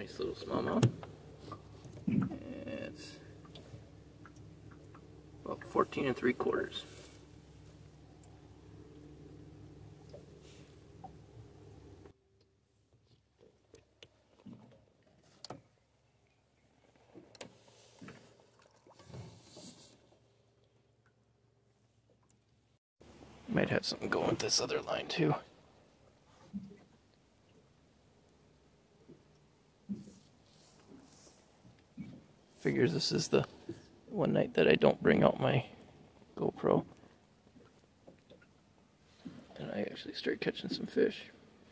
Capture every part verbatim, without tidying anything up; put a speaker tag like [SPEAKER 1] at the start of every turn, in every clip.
[SPEAKER 1] Nice little smallmouth. It's about fourteen and three quarters. Might have something going with this other line too. Figures this is the one night that I don't bring out my GoPro and I actually start catching some fish.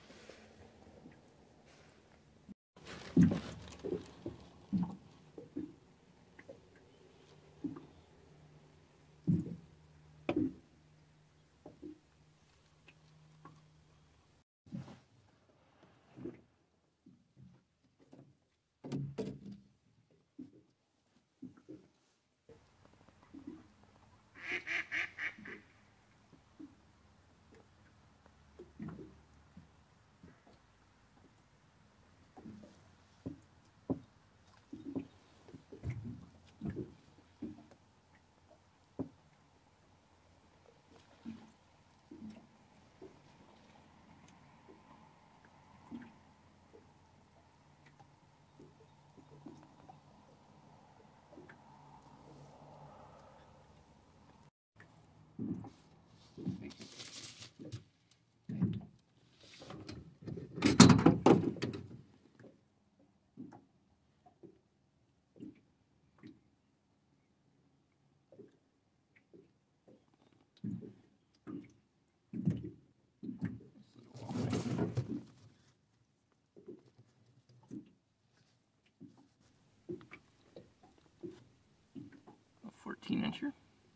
[SPEAKER 1] fourteen incher.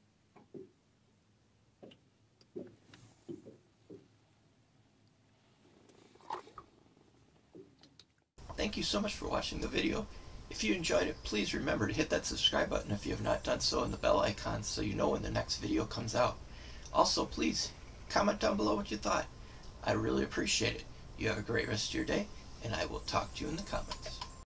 [SPEAKER 2] Thank you so much for watching the video. If you enjoyed it, please remember to hit that subscribe button if you have not done so, and the bell icon so you know when the next video comes out. Also, please comment down below what you thought. I really appreciate it. You have a great rest of your day, and I will talk to you in the comments.